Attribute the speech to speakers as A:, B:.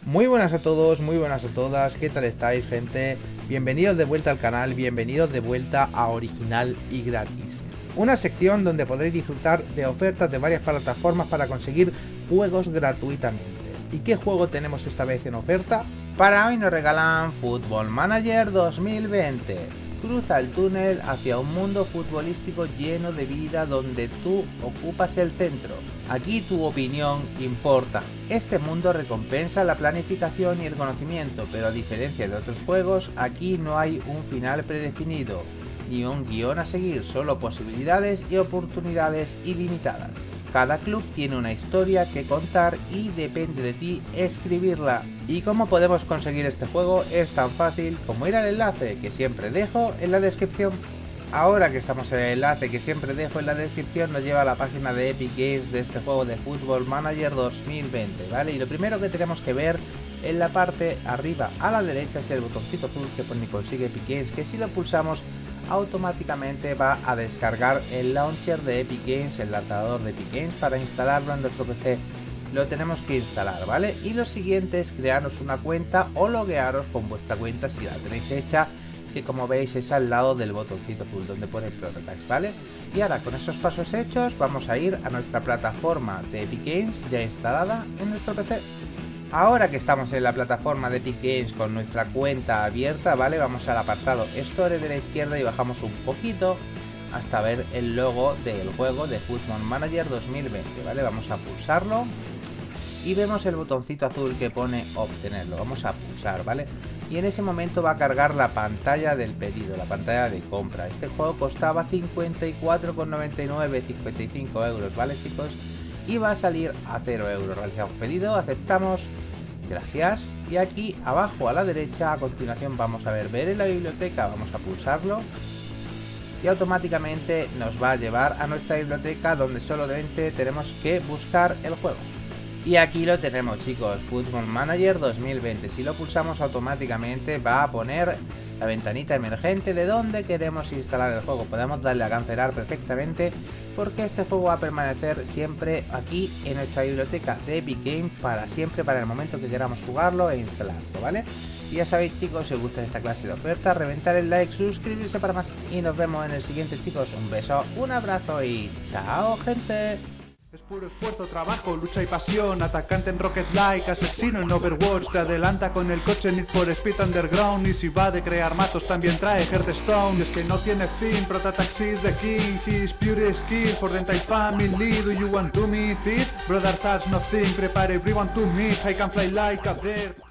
A: Muy buenas a todos, muy buenas a todas, ¿qué tal estáis, gente? Bienvenidos de vuelta al canal, bienvenidos de vuelta a Original y Gratis. Una sección donde podréis disfrutar de ofertas de varias plataformas para conseguir juegos gratuitamente. ¿Y qué juego tenemos esta vez en oferta? Para hoy nos regalan Football Manager 2020. Cruza el túnel hacia un mundo futbolístico lleno de vida donde tú ocupas el centro. Aquí tu opinión importa. Este mundo recompensa la planificación y el conocimiento, pero a diferencia de otros juegos, aquí no hay un final predefinido, ni un guión a seguir, solo posibilidades y oportunidades ilimitadas. Cada club tiene una historia que contar y depende de ti escribirla. ¿Y cómo podemos conseguir este juego? Es tan fácil como ir al enlace que siempre dejo en la descripción. Ahora que estamos en el enlace que siempre dejo en la descripción, nos lleva a la página de Epic Games de este juego de Football Manager 2020, ¿vale? Y lo primero que tenemos que ver en la parte arriba a la derecha es el botoncito azul que pone consigue Epic Games, que si lo pulsamos automáticamente va a descargar el launcher de Epic Games, el lanzador de Epic Games, para instalarlo en nuestro PC. Lo tenemos que instalar, ¿vale? Y lo siguiente es crearos una cuenta o loguearos con vuestra cuenta si la tenéis hecha, que como veis es al lado del botoncito azul donde pone Prototypes, ¿vale? Y ahora con esos pasos hechos vamos a ir a nuestra plataforma de Epic Games ya instalada en nuestro PC. Ahora que estamos en la plataforma de Epic Games con nuestra cuenta abierta, ¿vale? Vamos al apartado Store de la izquierda y bajamos un poquito hasta ver el logo del juego de Football Manager 2020, ¿vale? Vamos a pulsarlo y vemos el botoncito azul que pone obtenerlo. Vamos a pulsar, ¿vale? Y en ese momento va a cargar la pantalla del pedido, la pantalla de compra. Este juego costaba 54,99, 55 euros, ¿vale, chicos? Y va a salir a 0 euros. Realizamos pedido, aceptamos, gracias. Y aquí abajo a la derecha, a continuación vamos a ver en la biblioteca, vamos a pulsarlo y automáticamente nos va a llevar a nuestra biblioteca donde solamente tenemos que buscar el juego. Y aquí lo tenemos, chicos, Football Manager 2020. Si lo pulsamos automáticamente va a poner la ventanita emergente de donde queremos instalar el juego. Podemos darle a cancelar perfectamente porque este juego va a permanecer siempre aquí en nuestra biblioteca de Epic Games para siempre, para el momento que queramos jugarlo e instalarlo, ¿vale? Y ya sabéis, chicos, si os gusta esta clase de ofertas, reventar el like, suscribirse para más. Y nos vemos en el siguiente, chicos. Un beso, un abrazo y chao, gente.
B: Es puro esfuerzo, trabajo, lucha y pasión. Atacante en Rocket Like, asesino en Overwatch. Te adelanta con el coche Need for Speed Underground. Y si va de crear matos también trae Hearthstone. Y es que no tiene fin, Prototaxi is the king. His pure skill for the entire family. Do you want to meet it? Brother, that's nothing, prepare everyone to meet. I can fly like a bird.